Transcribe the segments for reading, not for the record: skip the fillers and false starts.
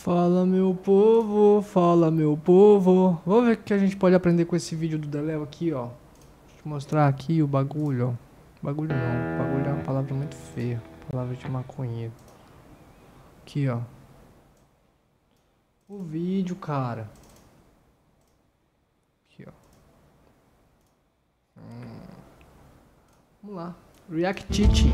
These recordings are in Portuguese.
Fala meu povo, fala meu povo. Vamos ver o que a gente pode aprender com esse vídeo do Deléo aqui, ó. Deixa eu mostrar aqui o bagulho, ó. Bagulho não, bagulho é uma palavra muito feia. Palavra de maconheiro. Aqui, ó. O vídeo, cara. Aqui, ó. Vamos lá. React Teaching.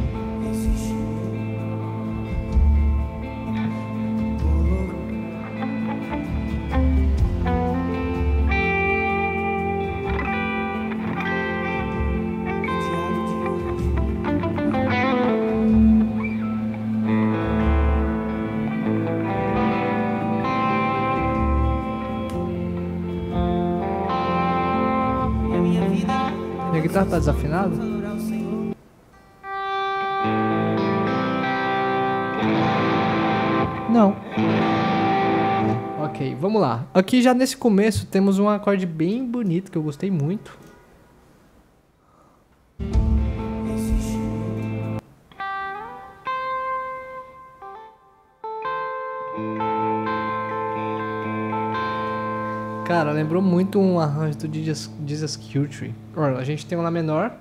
Minha guitarra tá desafinada? Não. Ok, vamos lá. Aqui já nesse começo temos um acorde bem bonito que eu gostei muito. Cara, lembrou muito um arranjo do Jesus Culture. Olha, a gente tem um Lá menor.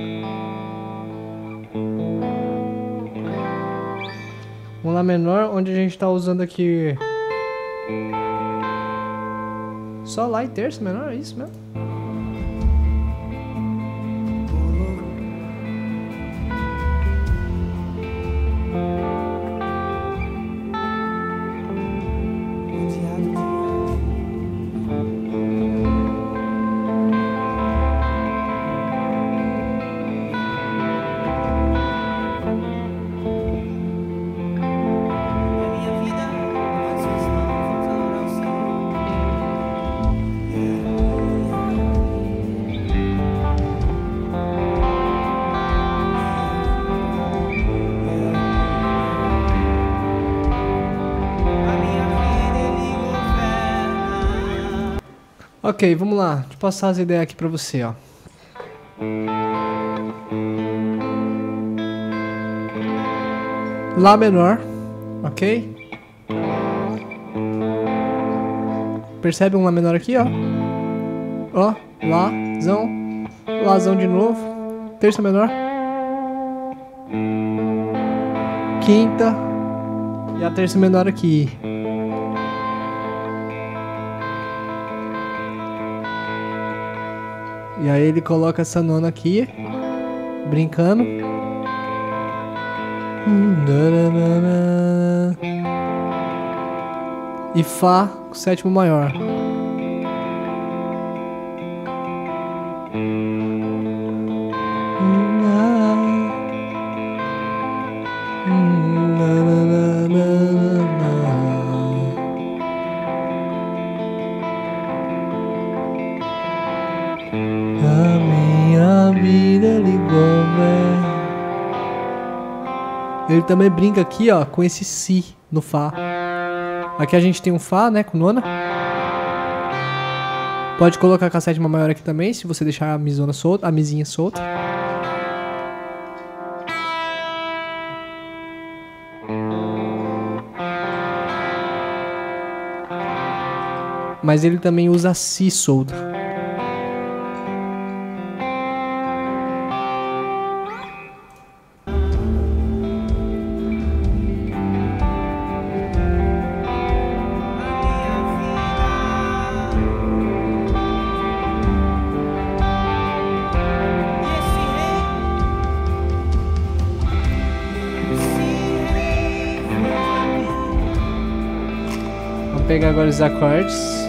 Um Lá menor, onde a gente tá usando aqui só Lá e terça menor, é isso mesmo? Ok, vamos lá. Deixa eu passar as ideias aqui pra você, ó. Lá menor, ok? Percebe um Lá menor aqui, ó? Ó, Lázão. Lázão de novo. Terça menor. Quinta. E a terça menor aqui. E aí ele coloca essa nona aqui, brincando. E Fá com o sétimo maior. A minha vida ele governa. Ele também brinca aqui, ó, com esse Si no Fá. Aqui a gente tem um Fá, né, com nona. Pode colocar com a sétima maior aqui também, se você deixar a misona solta, a mizinha solta. Mas ele também usa Si solta. Vamos pegar agora os acordes.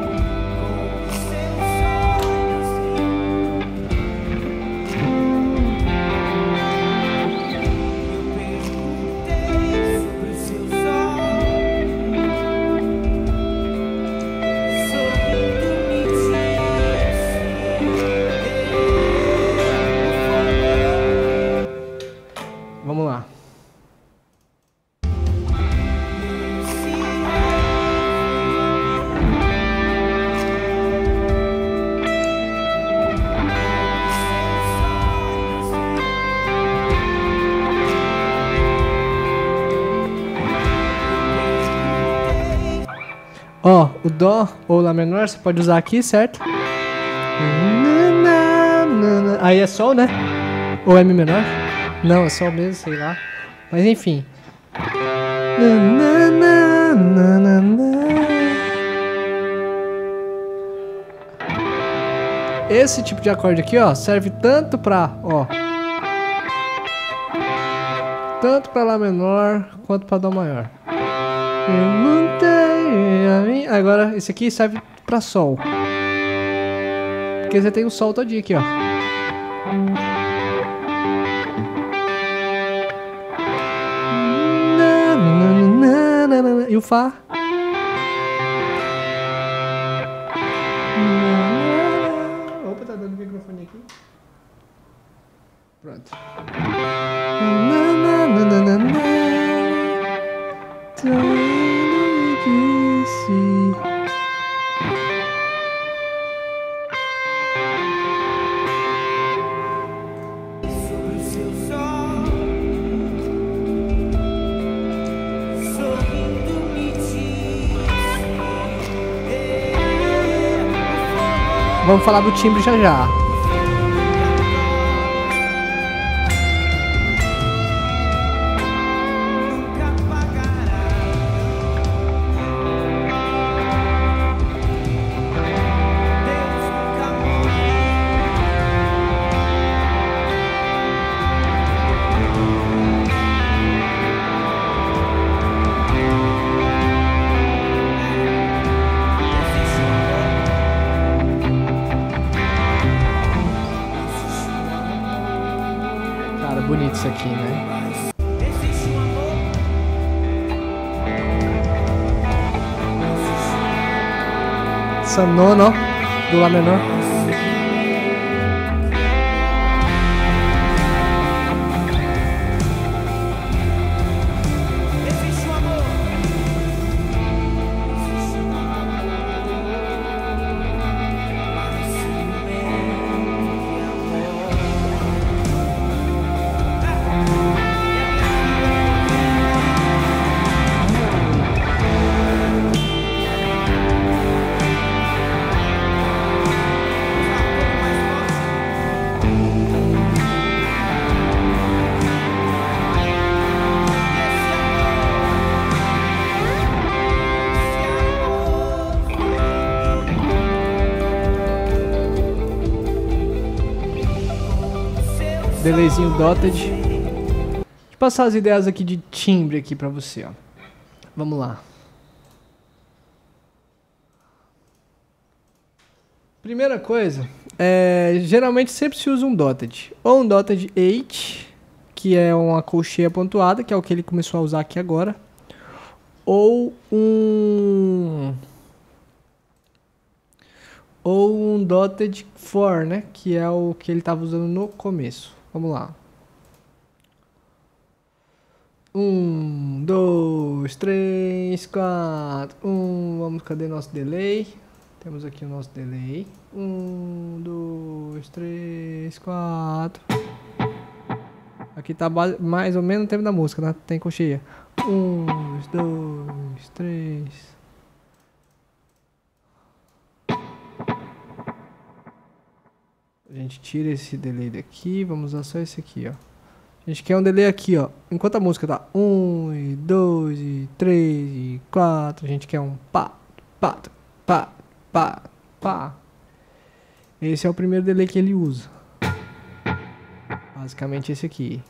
Vamos lá. Ó, o Dó ou Lá menor você pode usar aqui, certo? Aí é Sol, né? Ou é Mi menor? Não, é Sol mesmo, sei lá. Mas enfim. Esse tipo de acorde aqui, ó, serve tanto pra, ó, tanto pra Lá menor quanto pra Dó maior. Agora, esse aqui serve pra Sol. Porque você tem o Sol todinho aqui, ó. E o Fá. Opa, tá dando o microfone aqui. Pronto. Vamos falar do timbre já já. Bonito isso aqui, né? Essa nona, ó, do Lá menor. Delayzinho dotted. Deixa eu passar as ideias aqui de timbre aqui pra você, ó. Vamos lá. Primeira coisa, geralmente sempre se usa um dotted. Ou um dotted 8, que é uma colcheia pontuada, que é o que ele começou a usar aqui agora. Ou um dotted 4, né? Que é o que ele estava usando no começo. Vamos lá. 1, 2, 3, 4. Vamos, cadê nosso delay? Temos aqui o nosso delay. 1, 2, 3, 4. Aqui tá mais ou menos o tempo da música, né? Tem colcheia. 1, 2, 3. A gente tira esse delay daqui, vamos usar só esse aqui, ó. A gente quer um delay aqui, ó. Enquanto a música tá 1, 2, 3, 4, a gente quer um pá, pá, pá, pá, pá. Esse é o primeiro delay que ele usa. Basicamente esse aqui.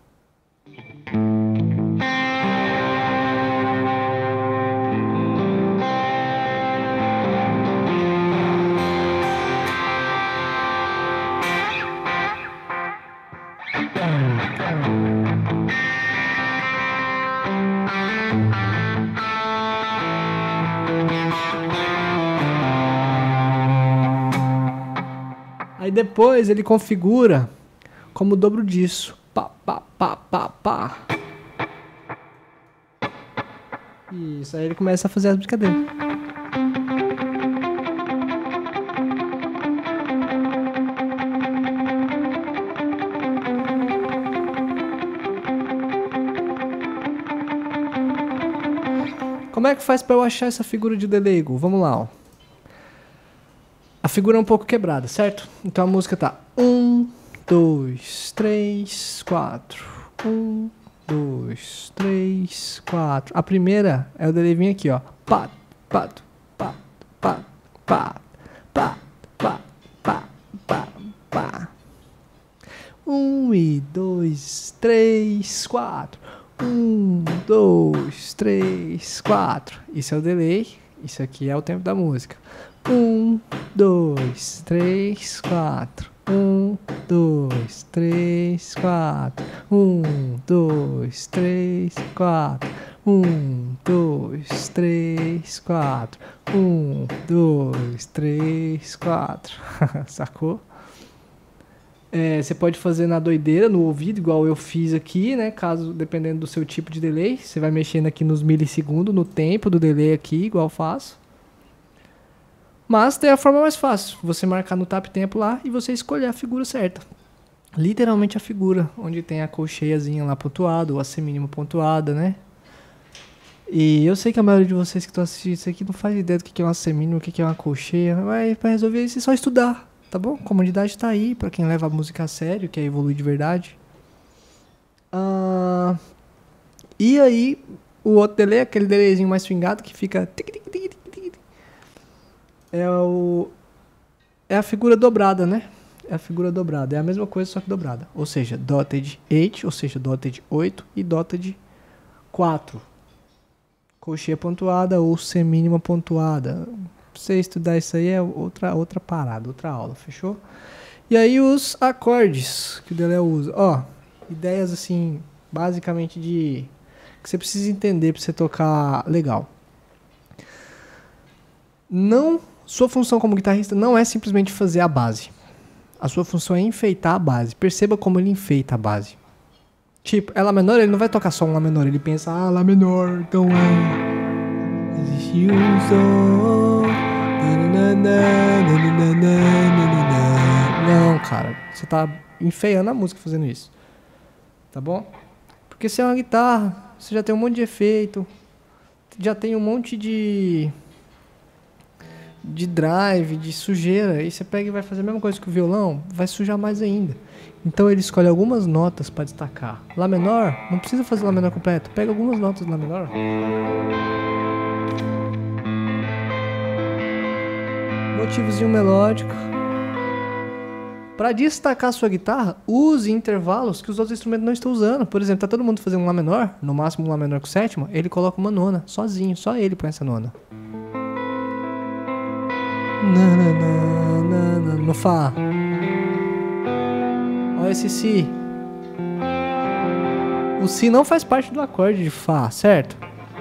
Aí depois ele configura como o dobro disso. Pá, pá, pá, pá, pá. Isso, aí ele começa a fazer as brincadeiras. Como Como é que faz pra eu achar essa figura de delay, Gu? Vamos lá, ó. A figura é um pouco quebrada, certo? Então a música tá 1, 2, 3, 4. 1, 2, 3, 4. A primeira é o delay vir aqui, ó. Pá, pá, pá, pá, pá, pá, pá, pá, pá, pá. 1 e 2, 3, 4. 1, 2, 3, 4. Isso é o delay. Isso aqui é o tempo da música. 1, 2, 3, 4. 1, 2, 3, 4. 1, 2, 3, 4. 1, 2, 3, 4. 1, 2, 3, 4. Sacou? Você pode fazer na doideira, no ouvido, igual eu fiz aqui, né? Caso, dependendo do seu tipo de delay, você vai mexendo aqui nos milissegundos, no tempo do delay aqui, igual eu faço. Mas tem a forma mais fácil, você marcar no tap tempo lá e você escolher a figura certa. Literalmente a figura, onde tem a colcheiazinha lá pontuada, ou a semínima pontuada, né? E eu sei que a maioria de vocês que estão assistindo isso aqui não faz ideia do que é uma semínima, o que é uma colcheia, mas para resolver isso é só estudar. Tá bom? A comunidade tá aí pra quem leva a música a sério, quer evoluir de verdade. E aí, o outro delay, aquele delayzinho mais swingado que fica... É a figura dobrada, né? É a figura dobrada. É a mesma coisa, só que dobrada. Ou seja, dotted 8, ou seja, dotted 8 e dotted 4. Colcheia pontuada ou semínima pontuada. Pra você estudar isso aí é outra parada, outra aula, fechou? E aí os acordes que o delay usa. Ó, ideias assim, basicamente que você precisa entender pra você tocar legal. Sua função como guitarrista não é simplesmente fazer a base. A sua função é enfeitar a base. Perceba como ele enfeita a base. Tipo, é Lá menor, ele não vai tocar só um Lá menor. Ele pensa, Lá menor, então existe um som. Não, cara, você tá enfeiando a música fazendo isso. Tá bom? Porque se é uma guitarra, você já tem um monte de efeito, já tem um monte de drive, de sujeira, aí você pega e vai fazer a mesma coisa que o violão, vai sujar mais ainda. Então ele escolhe algumas notas para destacar. Lá menor, não precisa fazer Lá menor completo, pega algumas notas do Lá menor. Motivozinho melódico. Para destacar a sua guitarra, use intervalos que os outros instrumentos não estão usando. Por exemplo, tá todo mundo fazendo um Lá menor, no máximo um Lá menor com sétima, ele coloca uma nona, sozinho, só ele põe essa nona. No Fá. Olha esse Si. O Si não faz parte do acorde de Fá, certo?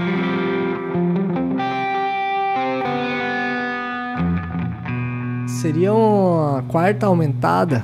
Seria uma quarta aumentada.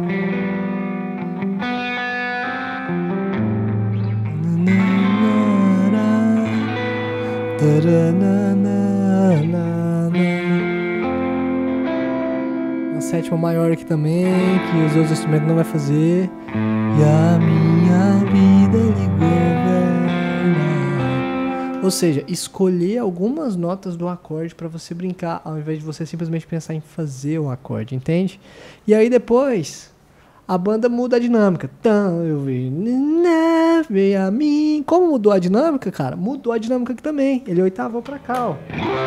Uma sétima maior aqui também, que os outros instrumentos não vai fazer. E a minha vida lhe governa. Ou seja, escolher algumas notas do acorde para você brincar, ao invés de você simplesmente pensar em fazer o acorde, entende? E aí depois, a banda muda a dinâmica. Então eu vi a mim. Como mudou a dinâmica, cara? Mudou a dinâmica aqui também. Ele oitavou pra cá, ó.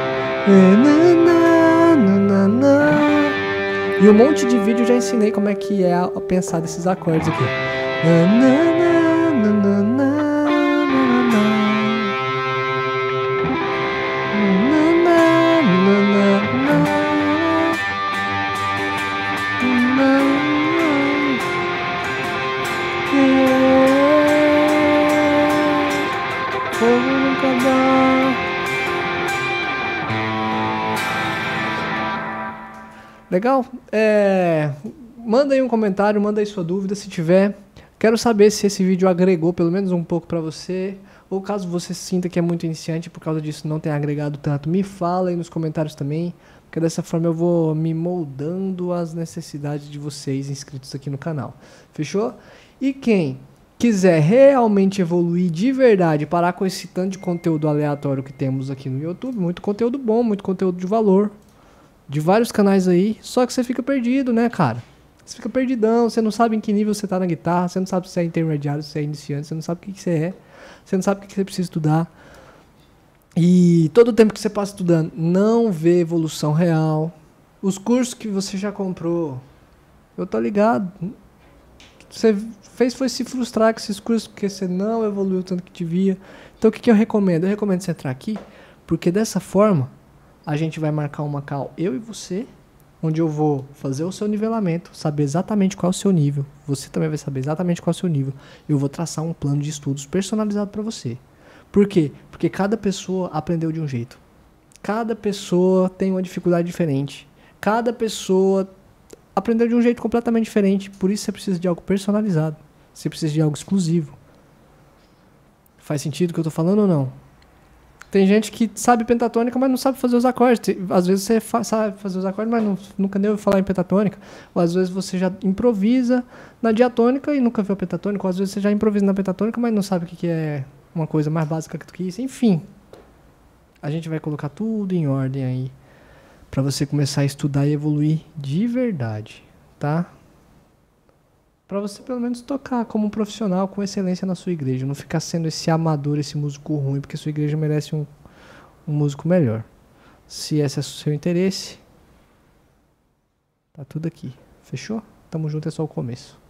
E um monte de vídeo eu já ensinei como é que é a pensar desses acordes aqui. Legal? Manda aí um comentário, manda aí sua dúvida se tiver. Quero saber se esse vídeo agregou pelo menos um pouco pra você. Ou caso você sinta que é muito iniciante e por causa disso não tem agregado tanto, me fala aí nos comentários também. Porque dessa forma eu vou me moldando às necessidades de vocês inscritos aqui no canal. Fechou? E quem quiser realmente evoluir de verdade, parar com esse tanto de conteúdo aleatório que temos aqui no YouTube, muito conteúdo bom, muito conteúdo de valor, de vários canais aí, só que você fica perdido, né, cara? Você fica perdidão, você não sabe em que nível você tá na guitarra, você não sabe se você é intermediário, se você é iniciante, você não sabe o que você é, você não sabe o que você precisa estudar. E todo o tempo que você passa estudando, não vê evolução real. Os cursos que você já comprou, eu tô ligado, você fez foi se frustrar com esses cursos porque você não evoluiu tanto que devia. Então o que eu recomendo? Eu recomendo você entrar aqui, porque dessa forma a gente vai marcar uma call, eu e você, onde eu vou fazer o seu nivelamento, saber exatamente qual é o seu nível. Você também vai saber exatamente qual é o seu nível. Eu vou traçar um plano de estudos personalizado para você. Por quê? Porque cada pessoa aprendeu de um jeito. Cada pessoa tem uma dificuldade diferente. Cada pessoa aprendeu de um jeito completamente diferente. Por isso você precisa de algo personalizado. Você precisa de algo exclusivo. Faz sentido o que eu tô falando ou não? Tem gente que sabe pentatônica, mas não sabe fazer os acordes. Às vezes você sabe fazer os acordes, mas nunca deu falar em pentatônica. Ou às vezes você já improvisa na diatônica e nunca viu a pentatônica. Ou às vezes você já improvisa na pentatônica, mas não sabe o que é uma coisa mais básica do que isso. Enfim, a gente vai colocar tudo em ordem aí para você começar a estudar e evoluir de verdade, tá? Para você pelo menos tocar como um profissional com excelência na sua igreja, não ficar sendo esse amador, esse músico ruim, porque sua igreja merece um músico melhor. Se esse é o seu interesse, tá tudo aqui. Fechou? Tamo junto, é só o começo.